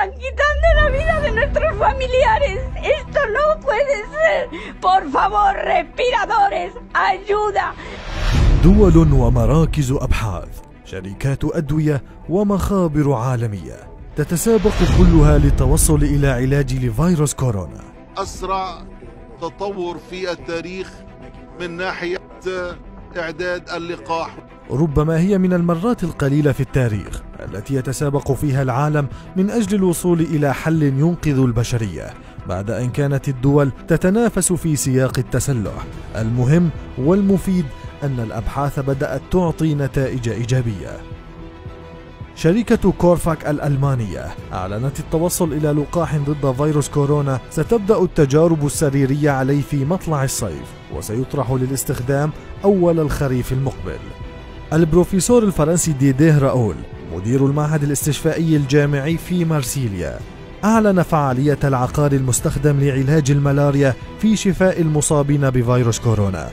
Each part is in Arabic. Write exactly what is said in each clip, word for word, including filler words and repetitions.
están quitando la vida de nuestros familiares. Esto no puede ser. Por favor, respiradores, ayuda. دول ومراكز أبحاث، شركات أدوية ومخابر عالمية تتسابق كلها للتوصل إلى علاج لفيروس كورونا. أسرع تطور في التاريخ من ناحية إعداد اللقاح. ربما هي من المرات القليلة في التاريخ التي يتسابق فيها العالم من أجل الوصول إلى حل ينقذ البشرية، بعد أن كانت الدول تتنافس في سياق التسلح. المهم والمفيد أن الأبحاث بدأت تعطي نتائج إيجابية. شركة كورفاك الألمانية أعلنت التوصل إلى لقاح ضد فيروس كورونا ستبدأ التجارب السريرية عليه في مطلع الصيف، وسيطرح للاستخدام أول الخريف المقبل. البروفيسور الفرنسي ديديه راؤول مدير المعهد الاستشفائي الجامعي في مارسيليا أعلن فعالية العقار المستخدم لعلاج الملاريا في شفاء المصابين بفيروس كورونا.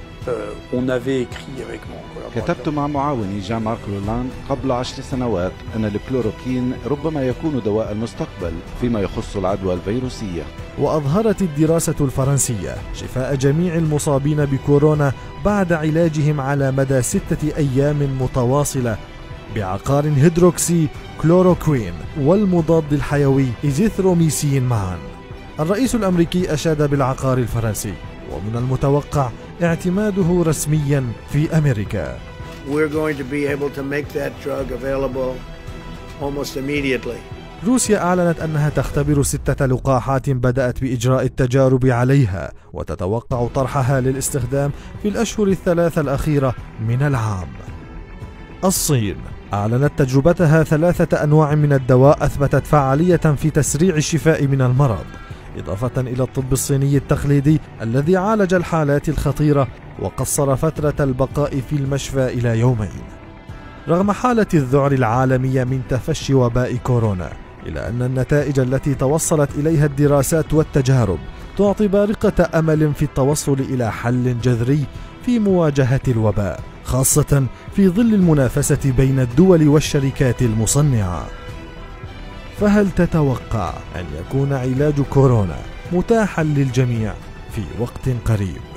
كتبت مع معاوني جان مارك رولاند قبل عشر سنوات أن الكلوروكين ربما يكون دواء المستقبل فيما يخص العدوى الفيروسية. وأظهرت الدراسة الفرنسية شفاء جميع المصابين بكورونا بعد علاجهم على مدى ستة أيام متواصلة بعقار هيدروكسي كلوروكوين والمضاد الحيوي إزيثروميسين معا. الرئيس الأمريكي أشاد بالعقار الفرنسي، ومن المتوقع اعتماده رسميا في أمريكا. We're going to be able to make that drug available almost immediately. روسيا أعلنت أنها تختبر ستة لقاحات بدأت بإجراء التجارب عليها، وتتوقع طرحها للاستخدام في الأشهر الثلاثة الأخيرة من العام. الصين أعلنت تجربتها ثلاثة أنواع من الدواء أثبتت فعالية في تسريع الشفاء من المرض، إضافة إلى الطب الصيني التقليدي الذي عالج الحالات الخطيرة وقصر فترة البقاء في المشفى إلى يومين. رغم حالة الذعر العالمية من تفشي وباء كورونا، إلا أن النتائج التي توصلت إليها الدراسات والتجارب تعطي بارقة أمل في التوصل إلى حل جذري في مواجهة الوباء، خاصة في ظل المنافسة بين الدول والشركات المصنعة. فهل تتوقع أن يكون علاج كورونا متاحا للجميع في وقت قريب؟